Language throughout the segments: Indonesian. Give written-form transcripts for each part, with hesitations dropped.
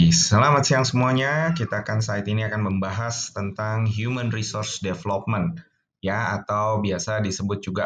Selamat siang semuanya. Kita saat ini akan membahas tentang Human Resource Development, ya, atau biasa disebut juga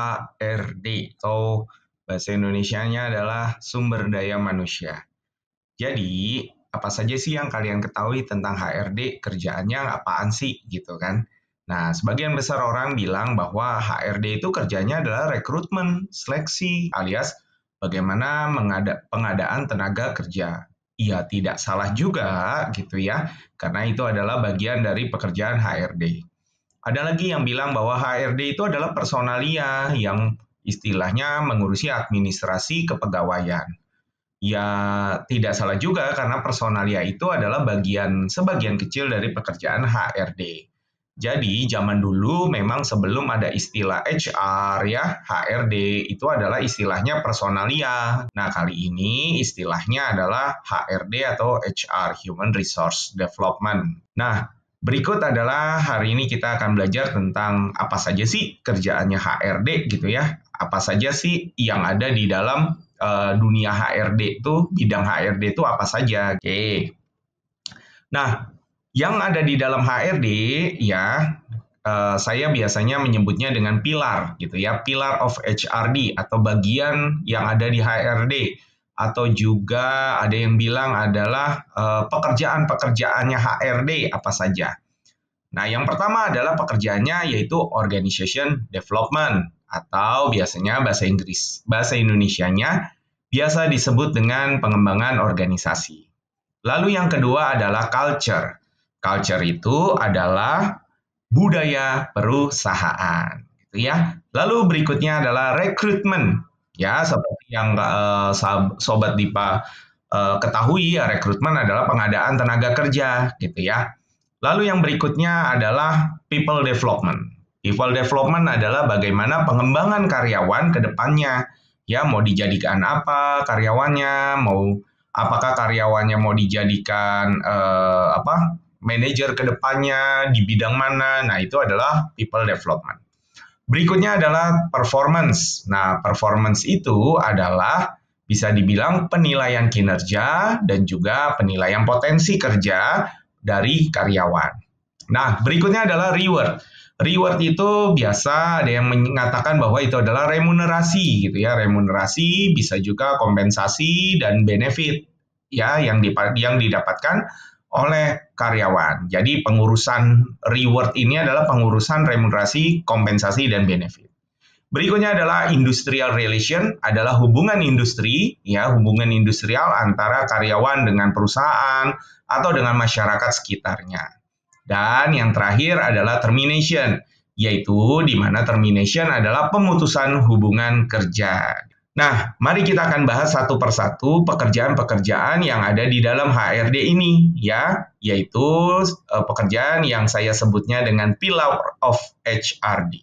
HRD, atau bahasa Indonesianya adalah sumber daya manusia. Jadi, apa saja sih yang kalian ketahui tentang HRD? Kerjaannya apaan sih, gitu kan? Nah, sebagian besar orang bilang bahwa HRD itu kerjanya adalah rekrutmen, seleksi, alias bagaimana pengadaan tenaga kerja. Iya, tidak salah juga gitu ya, karena itu adalah bagian dari pekerjaan HRD. Ada lagi yang bilang bahwa HRD itu adalah personalia yang istilahnya mengurusi administrasi kepegawaian. Ya, tidak salah juga karena personalia itu adalah sebagian kecil dari pekerjaan HRD. Jadi, zaman dulu memang sebelum ada istilah HR ya, HRD itu adalah istilahnya personalia. Nah, kali ini istilahnya adalah HRD atau HR, Human Resource Development. Nah, berikut adalah hari ini kita akan belajar tentang apa saja sih kerjaannya HRD gitu ya. Apa saja sih yang ada di dalam dunia HRD itu, bidang HRD itu apa saja. Oke. Nah, yang ada di dalam HRD ya, saya biasanya menyebutnya dengan pilar gitu ya, pilar of HRD atau bagian yang ada di HRD, atau juga ada yang bilang adalah pekerjaan-pekerjaannya HRD apa saja. Nah, yang pertama adalah pekerjaannya yaitu organization development, atau biasanya bahasa Indonesianya biasa disebut dengan pengembangan organisasi. Lalu yang kedua adalah culture. Culture itu adalah budaya perusahaan, gitu ya. Lalu berikutnya adalah recruitment, ya, seperti yang Sobat Dipa ketahui ya, rekrutmen adalah pengadaan tenaga kerja, gitu ya. Lalu yang berikutnya adalah people development. People development adalah bagaimana pengembangan karyawan ke depannya. Ya, mau dijadikan apa karyawannya, apakah karyawannya mau dijadikan manajer ke depannya di bidang mana. Nah, itu adalah people development. Berikutnya adalah performance. Nah, performance itu adalah bisa dibilang penilaian kinerja dan juga penilaian potensi kerja dari karyawan. Nah, berikutnya adalah reward. Reward itu biasa ada yang mengatakan bahwa itu adalah remunerasi gitu ya. Remunerasi bisa juga kompensasi dan benefit ya yang didapatkan oleh karyawan. Jadi pengurusan reward ini adalah pengurusan remunerasi, kompensasi dan benefit. Berikutnya adalah industrial relation, adalah hubungan industri, ya, hubungan industrial antara karyawan dengan perusahaan atau dengan masyarakat sekitarnya. Dan yang terakhir adalah termination, yaitu di mana termination adalah pemutusan hubungan kerja. Nah, mari kita akan bahas satu persatu pekerjaan-pekerjaan yang ada di dalam HRD ini, ya, yaitu pekerjaan yang saya sebutnya dengan pillar of HRD.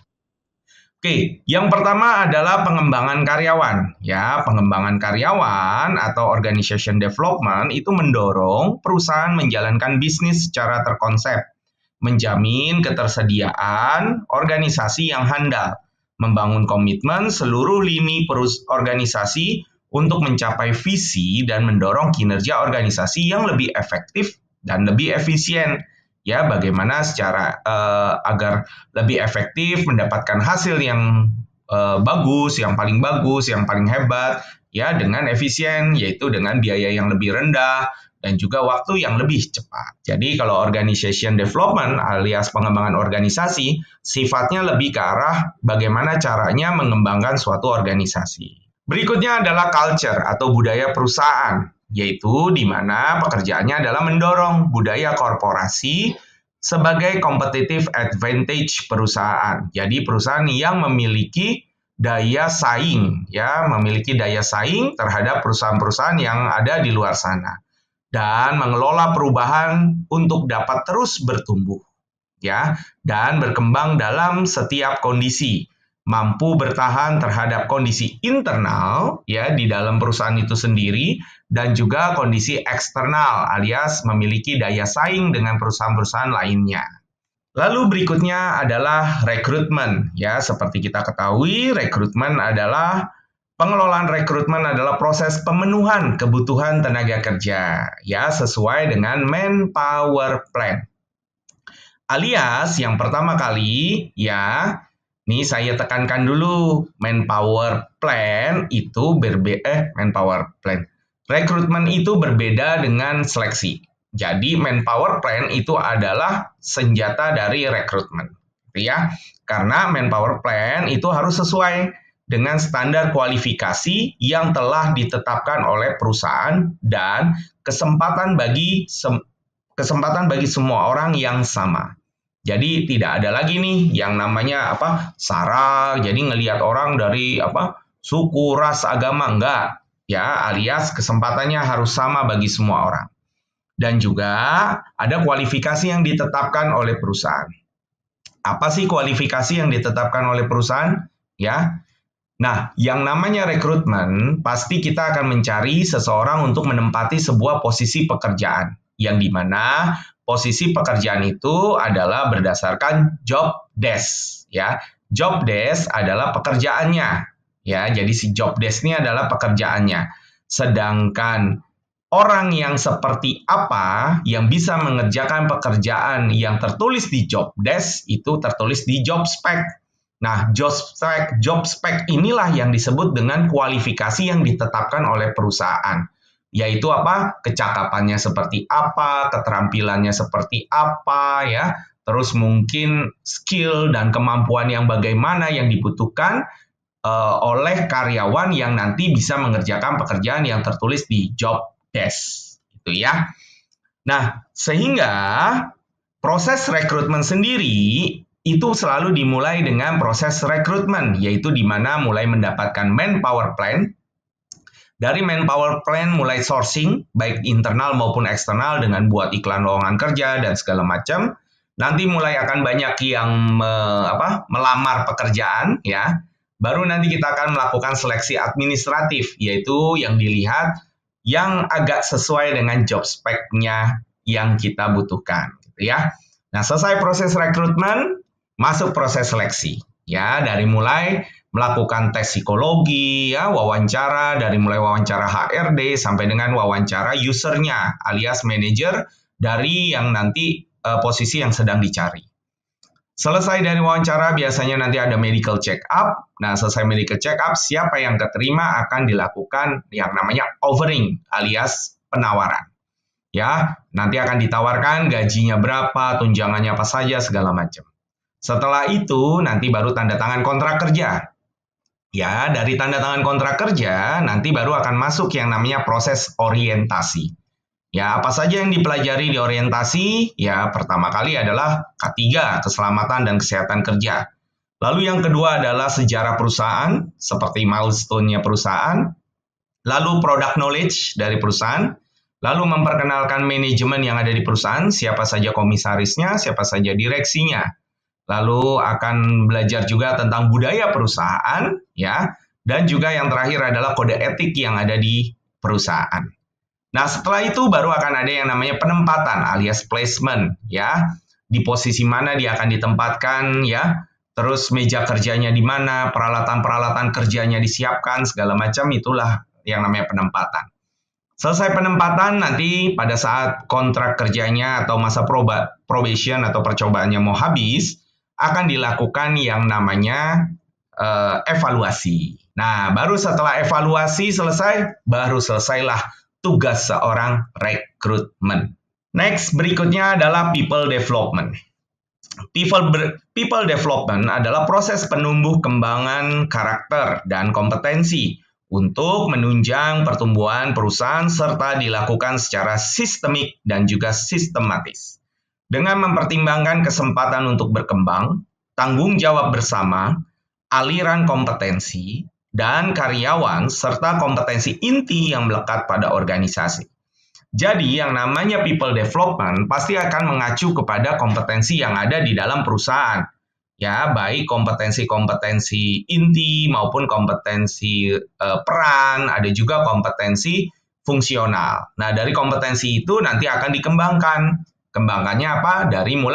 Oke, yang pertama adalah pengembangan karyawan. Ya, pengembangan karyawan atau organization development itu mendorong perusahaan menjalankan bisnis secara terkonsep, menjamin ketersediaan organisasi yang handal, membangun komitmen seluruh lini organisasi untuk mencapai visi dan mendorong kinerja organisasi yang lebih efektif dan lebih efisien. Ya, bagaimana agar lebih efektif mendapatkan hasil yang bagus, yang paling hebat, ya, dengan efisien, yaitu dengan biaya yang lebih rendah dan juga waktu yang lebih cepat. Jadi kalau organization development alias pengembangan organisasi, sifatnya lebih ke arah bagaimana caranya mengembangkan suatu organisasi. Berikutnya adalah culture atau budaya perusahaan, yaitu di mana pekerjaannya adalah mendorong budaya korporasi sebagai competitive advantage perusahaan. Jadi perusahaan yang memiliki daya saing, ya, memiliki daya saing terhadap perusahaan-perusahaan yang ada di luar sana dan mengelola perubahan untuk dapat terus bertumbuh, ya, dan berkembang dalam setiap kondisi. Mampu bertahan terhadap kondisi internal ya di dalam perusahaan itu sendiri dan juga kondisi eksternal alias memiliki daya saing dengan perusahaan-perusahaan lainnya. Lalu berikutnya adalah rekrutmen ya, seperti kita ketahui rekrutmen adalah Pengelolaan rekrutmen adalah proses pemenuhan kebutuhan tenaga kerja, ya, sesuai dengan manpower plan. Alias yang pertama kali, ya, nih saya tekankan dulu, manpower plan itu manpower plan. Rekrutmen itu berbeda dengan seleksi. Jadi manpower plan itu adalah senjata dari rekrutmen, ya. Karena manpower plan itu harus sesuai dengan standar kualifikasi yang telah ditetapkan oleh perusahaan dan kesempatan bagi semua orang yang sama. Jadi tidak ada lagi nih yang namanya sara, jadi ngelihat orang dari suku, ras, agama, enggak. Ya, alias kesempatannya harus sama bagi semua orang. Dan juga ada kualifikasi yang ditetapkan oleh perusahaan. Apa sih kualifikasi yang ditetapkan oleh perusahaan? Ya. Nah, yang namanya rekrutmen pasti kita akan mencari seseorang untuk menempati sebuah posisi pekerjaan yang dimana posisi pekerjaan itu adalah berdasarkan job desk, ya. Job desk adalah pekerjaannya, ya. Jadi si job desk ini adalah pekerjaannya. Sedangkan orang yang seperti apa yang bisa mengerjakan pekerjaan yang tertulis di job desk itu tertulis di job spec. Nah, job spec inilah yang disebut dengan kualifikasi yang ditetapkan oleh perusahaan. Yaitu kecakapannya seperti apa, keterampilannya seperti apa, ya. Terus mungkin skill dan kemampuan yang bagaimana yang dibutuhkan oleh karyawan yang nanti bisa mengerjakan pekerjaan yang tertulis di job desk, gitu ya. Nah, sehingga proses rekrutmen sendiri itu selalu dimulai dengan proses rekrutmen, yaitu di mana mulai mendapatkan manpower plan. Dari manpower plan mulai sourcing, baik internal maupun eksternal dengan buat iklan lowongan kerja dan segala macam. Nanti mulai akan banyak yang melamar pekerjaan, ya. Baru nanti kita akan melakukan seleksi administratif, yaitu yang dilihat yang agak sesuai dengan job spec-nya yang kita butuhkan, gitu ya. Nah, selesai proses rekrutmen, masuk proses seleksi, ya. Dari mulai melakukan tes psikologi, ya, wawancara, dari mulai wawancara HRD sampai dengan wawancara usernya alias manajer dari yang nanti posisi yang sedang dicari. Selesai dari wawancara biasanya nanti ada medical check up. Nah, selesai medical check up, siapa yang keterima akan dilakukan yang namanya offering alias penawaran. Ya, nanti akan ditawarkan gajinya berapa, tunjangannya apa saja, segala macam. Setelah itu nanti baru tanda tangan kontrak kerja. Ya, dari tanda tangan kontrak kerja, nanti baru akan masuk yang namanya proses orientasi. Ya, apa saja yang dipelajari di orientasi? Ya, pertama kali adalah K3, keselamatan dan kesehatan kerja. Lalu yang kedua adalah sejarah perusahaan, seperti milestone-nya perusahaan. Lalu product knowledge dari perusahaan. Lalu memperkenalkan manajemen yang ada di perusahaan, siapa saja komisarisnya, siapa saja direksinya. Lalu akan belajar juga tentang budaya perusahaan, ya, dan juga yang terakhir adalah kode etik yang ada di perusahaan. Nah, setelah itu baru akan ada yang namanya penempatan alias placement, ya, di posisi mana dia akan ditempatkan, ya, terus meja kerjanya di mana, peralatan-peralatan kerjanya disiapkan, segala macam itulah yang namanya penempatan. Selesai penempatan nanti pada saat kontrak kerjanya atau masa probation atau percobaannya mau habis, akan dilakukan yang namanya evaluasi. Nah, baru setelah evaluasi selesai, baru selesailah tugas seorang rekrutmen. Next, berikutnya adalah people development. People development adalah proses penumbuh kembangan karakter dan kompetensi untuk menunjang pertumbuhan perusahaan serta dilakukan secara sistemik dan juga sistematis. Dengan mempertimbangkan kesempatan untuk berkembang, tanggung jawab bersama, aliran kompetensi, dan karyawan, serta kompetensi inti yang melekat pada organisasi. Jadi, yang namanya people development pasti akan mengacu kepada kompetensi yang ada di dalam perusahaan. Ya, baik kompetensi-kompetensi inti maupun kompetensi peran, ada juga kompetensi fungsional. Nah, dari kompetensi itu nanti akan dikembangkan. Kembangkannya apa? Dari mulai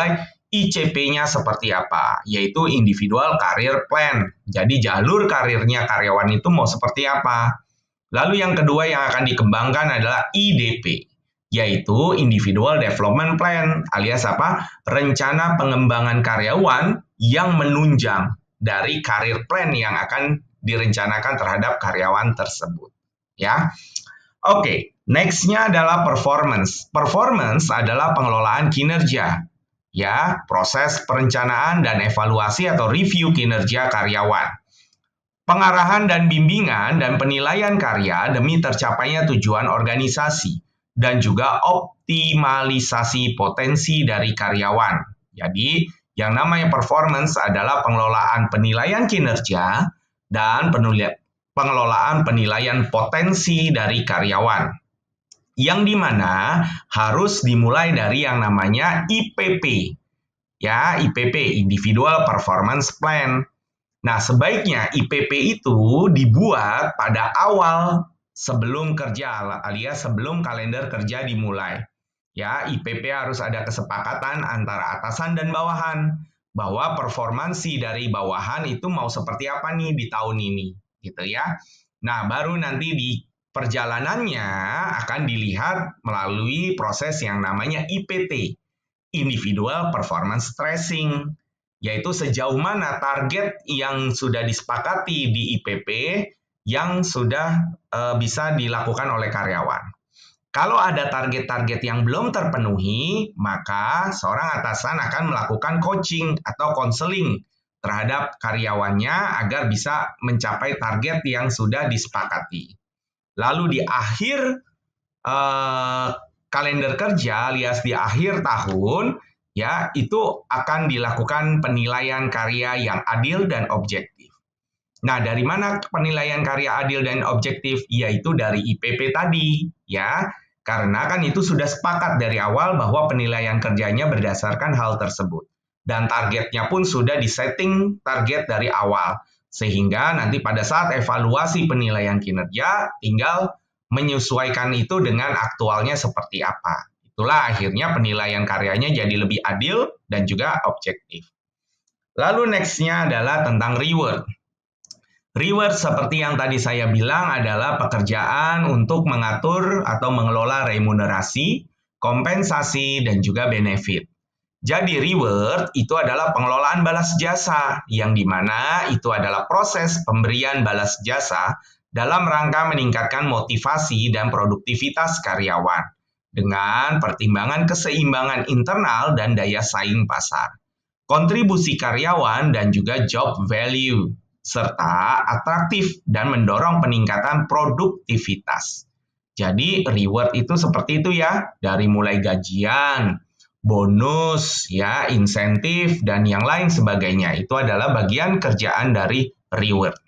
ICP-nya seperti apa, yaitu Individual Career Plan. Jadi jalur karirnya karyawan itu mau seperti apa. Lalu yang kedua yang akan dikembangkan adalah IDP, yaitu Individual Development Plan, alias apa? Rencana pengembangan karyawan yang menunjang dari career plan yang akan direncanakan terhadap karyawan tersebut. Ya, oke. Next-nya adalah performance. Performance adalah pengelolaan kinerja, ya, proses perencanaan dan evaluasi atau review kinerja karyawan. Pengarahan dan bimbingan dan penilaian karya demi tercapainya tujuan organisasi dan juga optimalisasi potensi dari karyawan. Jadi, yang namanya performance adalah pengelolaan penilaian kinerja dan pengelolaan penilaian potensi dari karyawan. Yang dimana harus dimulai dari yang namanya IPP. Ya, IPP, Individual Performance Plan. Nah, sebaiknya IPP itu dibuat pada awal sebelum kerja, alias sebelum kalender kerja dimulai. Ya, IPP harus ada kesepakatan antara atasan dan bawahan bahwa performansi dari bawahan itu mau seperti apa nih di tahun ini, gitu ya. Nah, baru nanti di perjalanannya akan dilihat melalui proses yang namanya IPT, Individual Performance Tracing, yaitu sejauh mana target yang sudah disepakati di IPP yang sudah bisa dilakukan oleh karyawan. Kalau ada target-target yang belum terpenuhi, maka seorang atasan akan melakukan coaching atau konseling terhadap karyawannya agar bisa mencapai target yang sudah disepakati. Lalu di akhir kalender kerja, alias di akhir tahun, ya, itu akan dilakukan penilaian karya yang adil dan objektif. Nah, dari mana penilaian karya adil dan objektif? Yaitu dari IPP tadi, ya. Karena kan itu sudah sepakat dari awal bahwa penilaian kerjanya berdasarkan hal tersebut. Dan targetnya pun sudah disetting target dari awal. Sehingga nanti pada saat evaluasi penilaian kinerja, tinggal menyesuaikan itu dengan aktualnya seperti apa. Itulah akhirnya penilaian karyanya jadi lebih adil dan juga objektif. Lalu next-nya adalah tentang reward. Reward seperti yang tadi saya bilang adalah pekerjaan untuk mengatur atau mengelola remunerasi, kompensasi, dan juga benefit. Jadi reward itu adalah pengelolaan balas jasa, yang dimana itu adalah proses pemberian balas jasa dalam rangka meningkatkan motivasi dan produktivitas karyawan dengan pertimbangan keseimbangan internal dan daya saing pasar, kontribusi karyawan dan juga job value, serta atraktif dan mendorong peningkatan produktivitas. Jadi reward itu seperti itu ya, dari mulai gajian, bonus, ya, insentif, dan yang lain sebagainya. Itu adalah bagian kerjaan dari reward.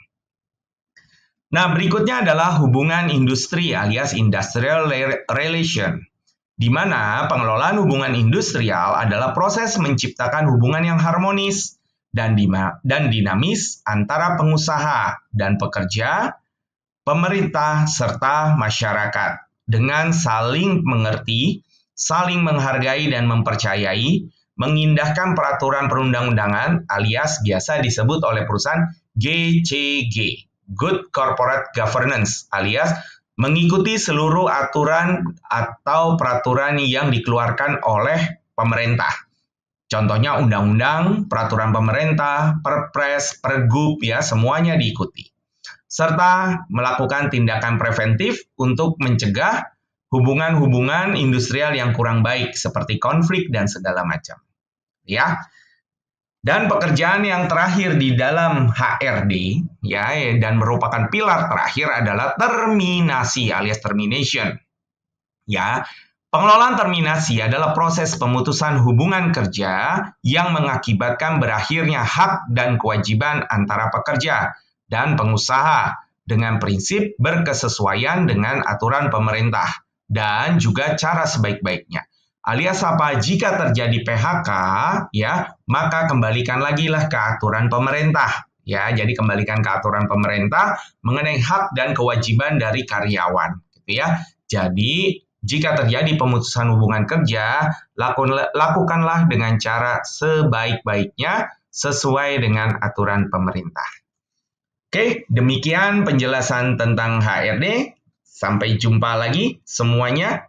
Nah, berikutnya adalah hubungan industri alias industrial relation, di mana pengelolaan hubungan industrial adalah proses menciptakan hubungan yang harmonis dan dinamis antara pengusaha dan pekerja, pemerintah, serta masyarakat dengan saling mengerti, saling menghargai dan mempercayai, mengindahkan peraturan perundang-undangan alias biasa disebut oleh perusahaan GCG. Good Corporate Governance, alias mengikuti seluruh aturan atau peraturan yang dikeluarkan oleh pemerintah. Contohnya undang-undang, peraturan pemerintah, perpres, pergub, ya, semuanya diikuti. Serta melakukan tindakan preventif untuk mencegah hubungan-hubungan industrial yang kurang baik seperti konflik dan segala macam. Ya. Dan pekerjaan yang terakhir di dalam HRD, ya, dan merupakan pilar terakhir adalah terminasi alias termination. Ya, pengelolaan terminasi adalah proses pemutusan hubungan kerja yang mengakibatkan berakhirnya hak dan kewajiban antara pekerja dan pengusaha dengan prinsip berkesesuaian dengan aturan pemerintah dan juga cara sebaik-baiknya. Alias apa? Jika terjadi PHK, ya, maka kembalikan lagi lah ke aturan pemerintah. Ya, jadi kembalikan ke aturan pemerintah mengenai hak dan kewajiban dari karyawan, gitu ya. Jadi Jika terjadi pemutusan hubungan kerja, lakukanlah dengan cara sebaik-baiknya sesuai dengan aturan pemerintah. Oke, demikian penjelasan tentang HRD. Sampai jumpa lagi semuanya.